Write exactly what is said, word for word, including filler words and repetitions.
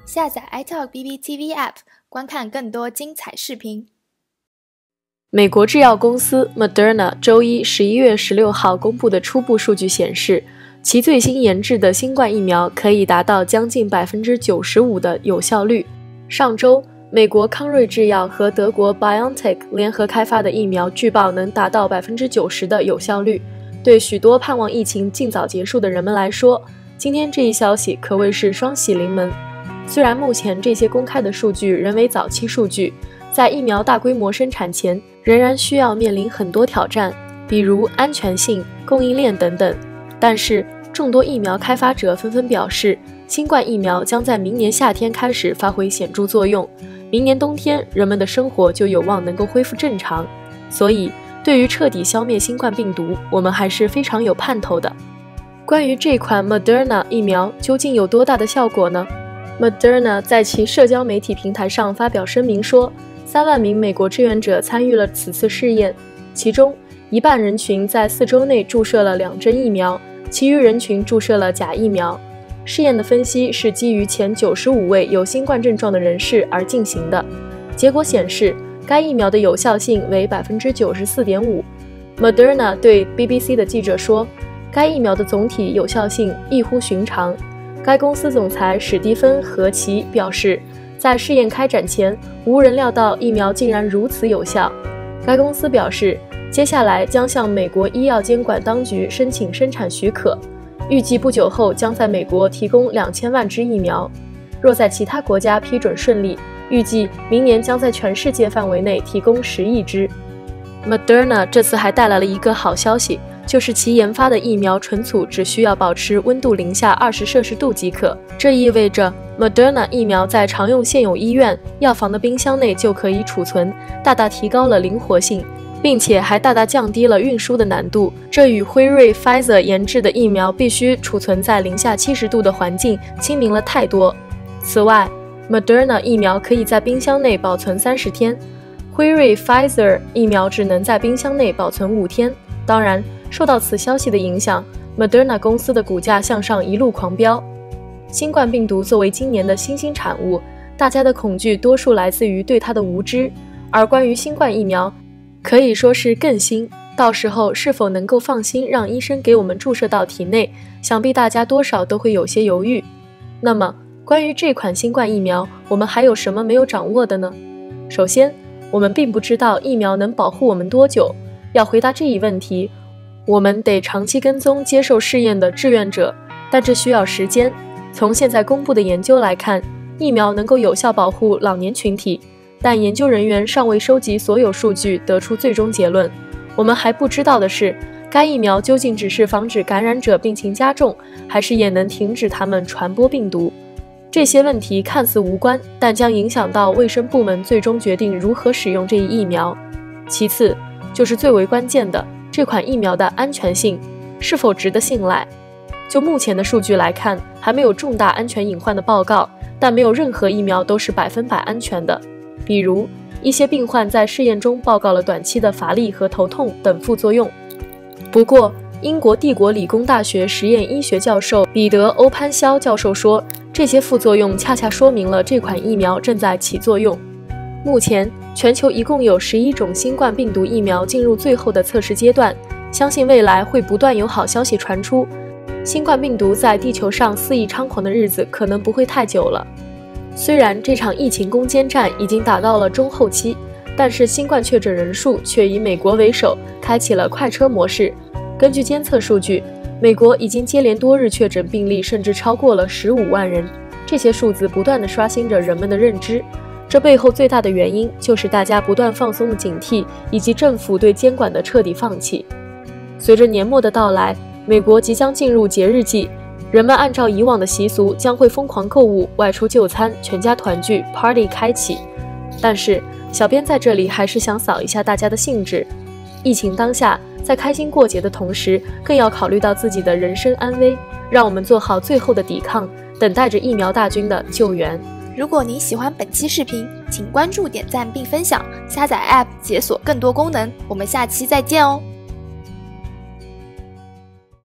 下载 iTalk B B T V App， 观看更多精彩视频。 美国制药公司 Moderna 周一十一月十六号公布的初步数据显示，其最新研制的新冠疫苗可以达到将近 百分之九十五 的有效率。上周，美国康瑞制药和德国 BioNTech 联合开发的疫苗据报能达到 百分之九十 的有效率。对许多盼望疫情尽早结束的人们来说，今天这一消息可谓是双喜临门。虽然目前这些公开的数据仍为早期数据，在疫苗大规模生产前，仍然需要面临很多挑战，比如安全性、供应链等等。但是，众多疫苗开发者纷纷表示，新冠疫苗将在明年夏天开始发挥显著作用，明年冬天人们的生活就有望能够恢复正常。所以，对于彻底消灭新冠病毒，我们还是非常有盼头的。关于这款 Moderna 疫苗究竟有多大的效果呢？ Moderna 在其社交媒体平台上发表声明说，三万名美国志愿者参与了此次试验，其中一半人群在四周内注射了两针疫苗，其余人群注射了假疫苗。试验的分析是基于前九十五位有新冠症状的人士而进行的，结果显示该疫苗的有效性为 百分之九十四点五。 Moderna 对 B B C 的记者说，该疫苗的总体有效性异乎寻常。该公司总裁史蒂芬·何奇表示，在试验开展前，无人料到疫苗竟然如此有效。该公司表示，接下来将向美国医药监管当局申请生产许可，预计不久后将在美国提供两千万支疫苗。若在其他国家批准顺利，预计明年将在全世界范围内提供十亿支。Moderna 这次还带来了一个好消息，就是其研发的疫苗存储只需要保持温度零下二十摄氏度即可。这意味着 Moderna 疫苗在常用现有医院、药房的冰箱内就可以储存，大大提高了灵活性，并且还大大降低了运输的难度。这与辉瑞 Pfizer 研制的疫苗必须储存在零下七十度的环境亲民了太多。此外， Moderna 疫苗可以在冰箱内保存三十天，辉瑞 Pfizer 疫苗只能在冰箱内保存五天。当然，受到此消息的影响， Moderna 公司的股价向上一路狂飙。新冠病毒作为今年的新兴产物，大家的恐惧多数来自于对它的无知，而关于新冠疫苗，可以说是更新。到时候是否能够放心让医生给我们注射到体内，想必大家多少都会有些犹豫。那么，关于这款新冠疫苗，我们还有什么没有掌握的呢？首先，我们并不知道疫苗能保护我们多久。要回答这一问题，我们得长期跟踪接受试验的志愿者，但这需要时间。从现在公布的研究来看，疫苗能够有效保护老年群体，但研究人员尚未收集所有数据得出最终结论。我们还不知道的是，该疫苗究竟只是防止感染者病情加重，还是也能停止他们传播病毒。这些问题看似无关，但将影响到卫生部门最终决定如何使用这一疫苗。其次，就是最为关键的，这款疫苗的安全性是否值得信赖。就目前的数据来看，还没有重大安全隐患的报告，但没有任何疫苗都是百分百安全的。比如，一些病患在试验中报告了短期的乏力和头痛等副作用。不过，英国帝国理工大学实验医学教授彼得·欧潘肖教授说，这些副作用恰恰说明了这款疫苗正在起作用。目前，全球一共有十一种新冠病毒疫苗进入最后的测试阶段，相信未来会不断有好消息传出。新冠病毒在地球上肆意猖狂的日子可能不会太久了。虽然这场疫情攻坚战已经打到了中后期，但是新冠确诊人数却以美国为首，开启了快车模式。根据监测数据，美国已经接连多日确诊病例甚至超过了十五万人，这些数字不断地刷新着人们的认知。这背后最大的原因就是大家不断放松的警惕，以及政府对监管的彻底放弃。随着年末的到来，美国即将进入节日季，人们按照以往的习俗将会疯狂购物、外出就餐、全家团聚、party 开启。但是，小编在这里还是想扫一下大家的兴致。疫情当下，在开心过节的同时，更要考虑到自己的人身安危，让我们做好最后的抵抗，等待着疫苗大军的救援。 如果您喜欢本期视频，请关注、点赞并分享，下载 App 解锁更多功能。我们下期再见哦！